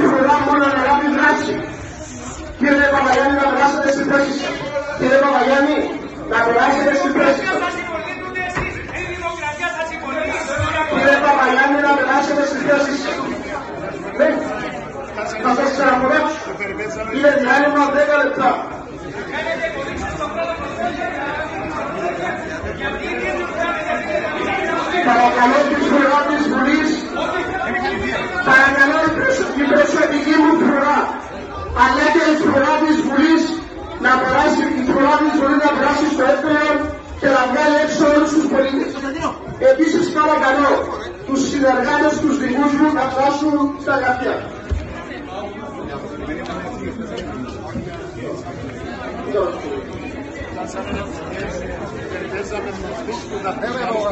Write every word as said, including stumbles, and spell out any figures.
φρουρά μόνο να λάβει δράση. Κύριε Παπαγιάννη, να περάσετε στην θέση σας. Κύριε Παπαγιάννη, να περάσετε στην θέση σας. Κύριε Παπαγιάννη, να περάσετε στην θέση σας. Ναι, θα σας ξαναπορέψω. Είναι διάλειμμα δέκα λεπτά. Παρακαλώ την φρουρά της Βουλής, παρακαλώ την προσωπική μου φρουρά, αλλά και η φρουρά της Βουλής να περάσει, η φρουρά της Βουλής να περάσει στο εύκολο και να βγάλει έξω όλους τους πολίτες. Επίσης παρακαλώ τους συνεργάτες, τους δικούς μου να φτάσουν στα γραφεία. Gracias.